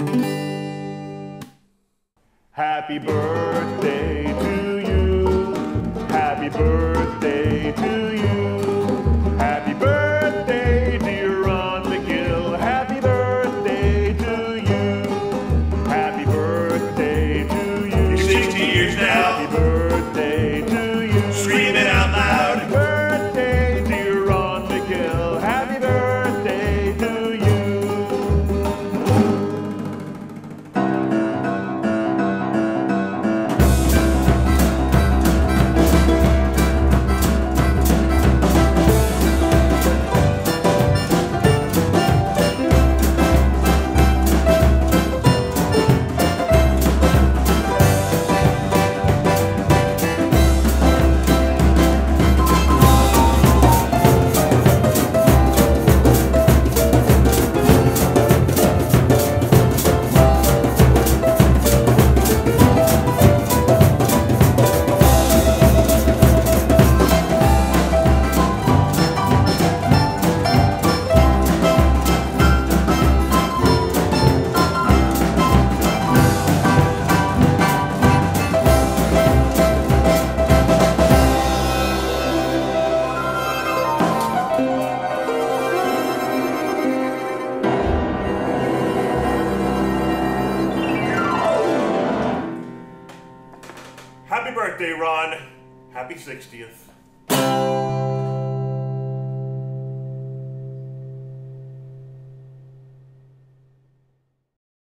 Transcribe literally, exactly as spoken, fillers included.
Happy birthday to you. Happy birthday to you. Happy birthday, dear Ron Magill. Happy birthday to you. Happy birthday to you. You're sixty years now. Happy birthday to you. Scream it out loud. Happy birthday, dear Ron Magill. Happy birthday to you. Happy birthday, Ron. Happy sixtieth.